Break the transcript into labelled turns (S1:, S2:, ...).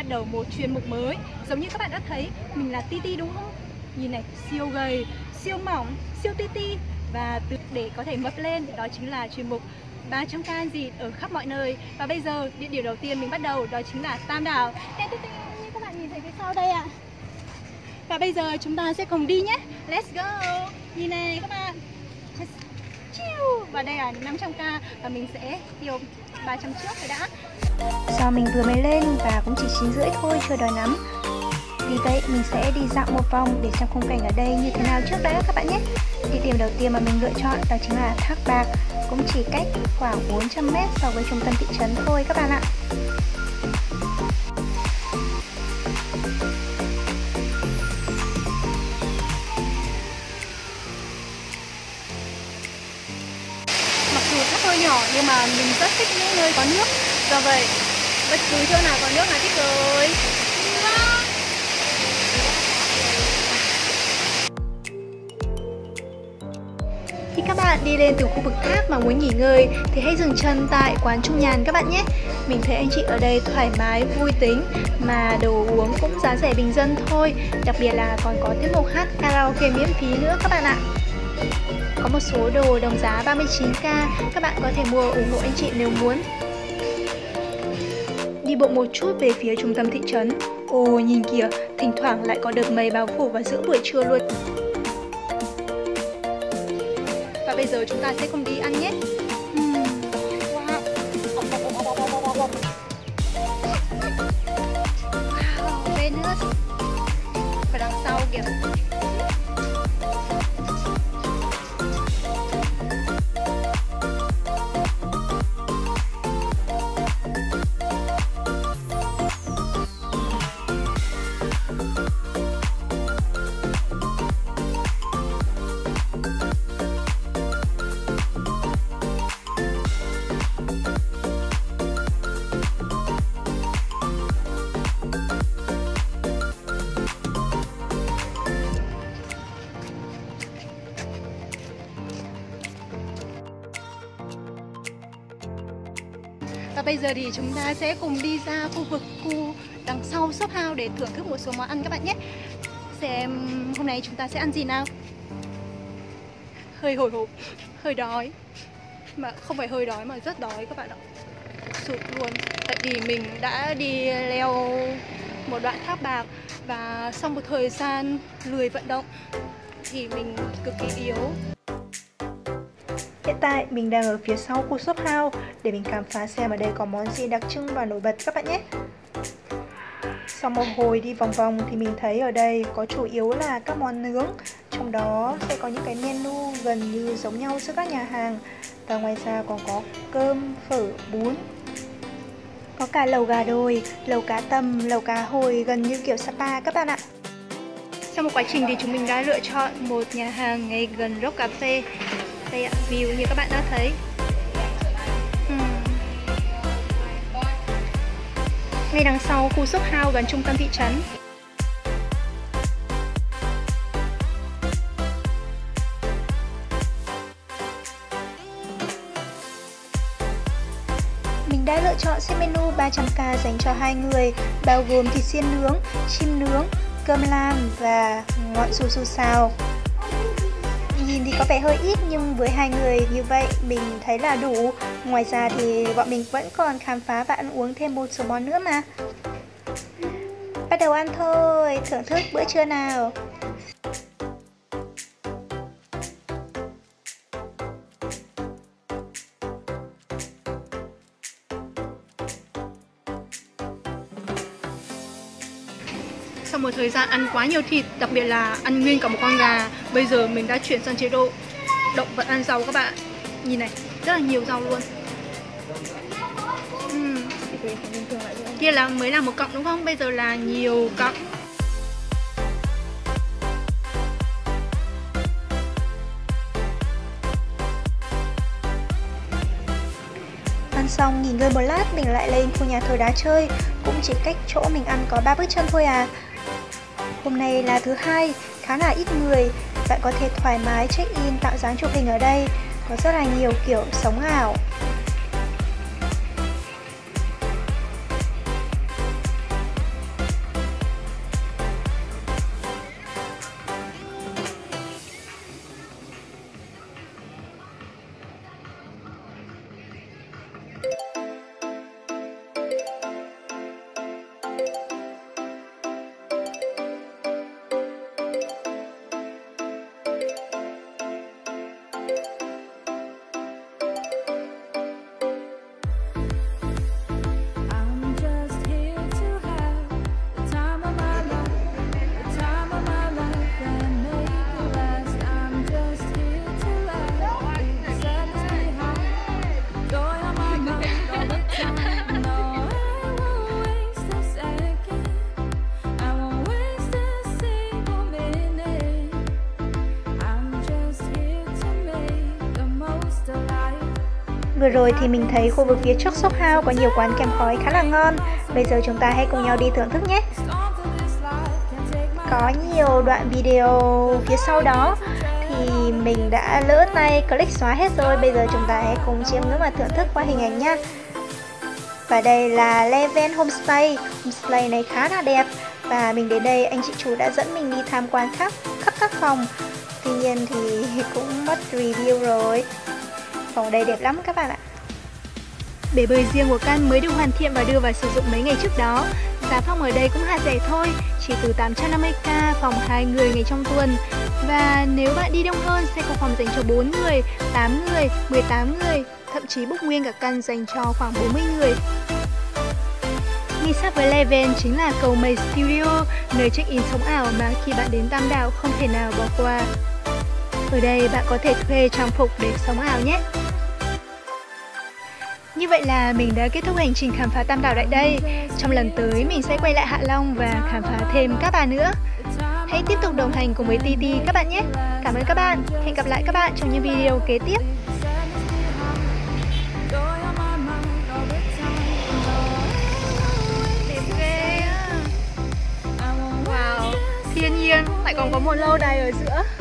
S1: bắt đầu một chuyên mục mới. Giống như các bạn đã thấy, mình là Titi đúng không? Nhìn này, siêu gầy, siêu mỏng, siêu Titi. Và để có thể mập lên, đó chính là chuyên mục 300k gì ở khắp mọi nơi. Và bây giờ, địa điểm đầu tiên mình bắt đầu đó chính là Tam Đảo. Như các bạn nhìn thấy phía sau đây ạ. Và bây giờ chúng ta sẽ cùng đi nhé. Let's go. Nhìn này các bạn. Và đây là 500k và mình sẽ tiêu 300 trước rồi đã.
S2: Do mình vừa mới lên và cũng chỉ 9:30 thôi, chưa đói lắm. Vì vậy mình sẽ đi dạo một vòng để xem khung cảnh ở đây như thế nào trước đã các bạn nhé. Địa điểm đầu tiên mà mình lựa chọn đó chính là Thác Bạc, cũng chỉ cách khoảng 400m so với trung tâm thị trấn thôi các bạn ạ.
S1: Mặc dù thác hơi nhỏ nhưng mà mình rất thích những nơi có nước. Do vậy, bất cứ chỗ nào có nước là thích rồi. Khi các bạn đi lên từ khu vực thác mà muốn nghỉ ngơi thì hãy dừng chân tại quán Trung Nhàn các bạn nhé. Mình thấy anh chị ở đây thoải mái, vui tính mà đồ uống cũng giá rẻ bình dân thôi. Đặc biệt là còn có tiết mục hát karaoke miễn phí nữa các bạn ạ. Có một số đồ đồng giá 39k, các bạn có thể mua ủng hộ anh chị nếu muốn. Đi bộ một chút về phía trung tâm thị trấn. Ồ nhìn kìa, thỉnh thoảng lại có đợt mây bao phủ vào giữa buổi trưa luôn. Và bây giờ chúng ta sẽ cùng đi ăn nhé. Wow, Venus. Và đằng sau kìa. Và bây giờ thì chúng ta sẽ cùng đi ra khu đằng sau shop house để thưởng thức một số món ăn các bạn nhé. Xem hôm nay chúng ta sẽ ăn gì nào. Hơi hồi hộp, hơi đói. Mà không phải hơi đói mà rất đói các bạn ạ. Sụt luôn. Tại vì mình đã đi leo một đoạn thác bạc và sau một thời gian lười vận động thì mình cực kỳ yếu.
S2: Hiện tại mình đang ở phía sau khu shop house để mình khám phá xem ở đây có món gì đặc trưng và nổi bật các bạn nhé. Sau một hồi đi vòng vòng thì mình thấy ở đây có chủ yếu là các món nướng. Trong đó sẽ có những cái menu gần như giống nhau giữa các nhà hàng. Và ngoài ra còn có cơm, phở, bún. Có cả lẩu gà đồi, lẩu cá tầm, lẩu cá hồi gần như kiểu Sapa các bạn ạ.
S1: Sau một quá trình thì chúng mình đã lựa chọn một nhà hàng ngay gần Rock Cà Phê. Đây ạ, view như các bạn đã thấy. Ngay đằng sau khu shop house gần trung tâm thị trấn.
S2: Mình đã lựa chọn set menu 300k dành cho 2 người, bao gồm thịt xiên nướng, chim nướng, cơm lam và ngọn su su xào. Nhìn thì có vẻ hơi ít nhưng với 2 người như vậy mình thấy là đủ. Ngoài ra thì bọn mình vẫn còn khám phá và ăn uống thêm một số món nữa mà. Bắt đầu ăn thôi, thưởng thức bữa trưa nào.
S1: Sau một thời gian ăn quá nhiều thịt, đặc biệt là ăn nguyên cả một con gà, bây giờ mình đã chuyển sang chế độ động vật ăn rau các bạn. Nhìn này, rất là nhiều rau luôn. Kia là mới là một cọng đúng không? Bây giờ là nhiều cọng.
S2: Ăn xong nghỉ ngơi một lát mình lại lên khu nhà thờ đá chơi. Cũng chỉ cách chỗ mình ăn có 3 bước chân thôi à. Hôm nay là thứ hai, khá là ít người. Bạn có thể thoải mái check-in tạo dáng chụp hình ở đây. Có rất là nhiều kiểu sống ảo. Vừa rồi thì mình thấy khu vực phía trước shop house có nhiều quán kem khói khá là ngon. Bây giờ chúng ta hãy cùng nhau đi thưởng thức nhé. Có nhiều đoạn video phía sau đó thì mình đã lỡ tay click xóa hết rồi. Bây giờ chúng ta hãy cùng chiêm ngưỡng và thưởng thức qua hình ảnh nhé. Và đây là Leven Homestay. Homestay này khá là đẹp. Và mình đến đây anh chị chủ đã dẫn mình đi tham quan khắp các phòng. Tuy nhiên thì cũng mất review rồi. Phòng đây đẹp lắm các bạn ạ.
S1: Bể bơi riêng của căn mới được hoàn thiện và đưa vào sử dụng mấy ngày trước đó. Giá phòng ở đây cũng hạt rẻ thôi, chỉ từ 850k phòng 2 người ngày trong tuần. Và nếu bạn đi đông hơn sẽ có phòng dành cho 4 người, 8 người, 18 người, thậm chí book nguyên cả căn dành cho khoảng 40 người. Ngay sát với Leven chính là cầu Mây Studio, nơi check-in sống ảo mà khi bạn đến Tam Đảo không thể nào bỏ qua. Ở đây bạn có thể thuê trang phục để sống ảo nhé. Như vậy là mình đã kết thúc hành trình khám phá Tam Đảo tại đây. Trong lần tới mình sẽ quay lại Hạ Long và khám phá thêm các bà nữa. Hãy tiếp tục đồng hành cùng với Titi các bạn nhé. Cảm ơn các bạn. Hẹn gặp lại các bạn trong những video kế tiếp. Đẹp ghê á. Wow, thiên nhiên lại còn có một lâu đài ở giữa.